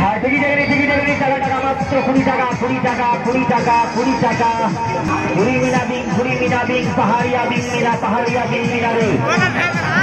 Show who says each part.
Speaker 1: टिकी जगह टाका टाका मात्र 20 টাকা 20 টাকা 20 টাকা 20 টাকা 20 মিনা বিং পাহাড়িয়া বিং মিনা রে